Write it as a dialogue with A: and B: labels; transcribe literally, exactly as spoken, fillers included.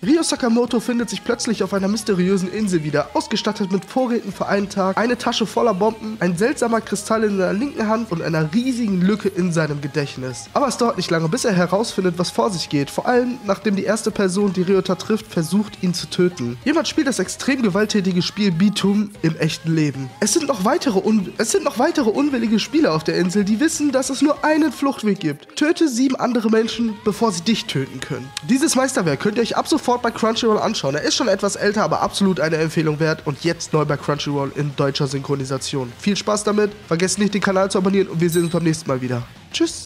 A: Ryo Sakamoto findet sich plötzlich auf einer mysteriösen Insel wieder, ausgestattet mit Vorräten für einen Tag, eine Tasche voller Bomben, ein seltsamer Kristall in seiner linken Hand und einer riesigen Lücke in seinem Gedächtnis. Aber es dauert nicht lange, bis er herausfindet, was vor sich geht, vor allem nachdem die erste Person, die Ryota trifft, versucht, ihn zu töten. Jemand spielt das extrem gewalttätige Spiel Bitum im echten Leben. Es sind noch weitere, un es sind noch weitere unwillige Spieler auf der Insel, die wissen, dass es nur einen Fluchtweg gibt. Töte sieben andere Menschen, bevor sie dich töten können. Dieses Meisterwerk könnt ihr euch ab sofort bei Crunchyroll anschauen. Er ist schon etwas älter, aber absolut eine Empfehlung wert und jetzt neu bei Crunchyroll in deutscher Synchronisation. Viel Spaß damit, vergesst nicht den Kanal zu abonnieren und wir sehen uns beim nächsten Mal wieder. Tschüss!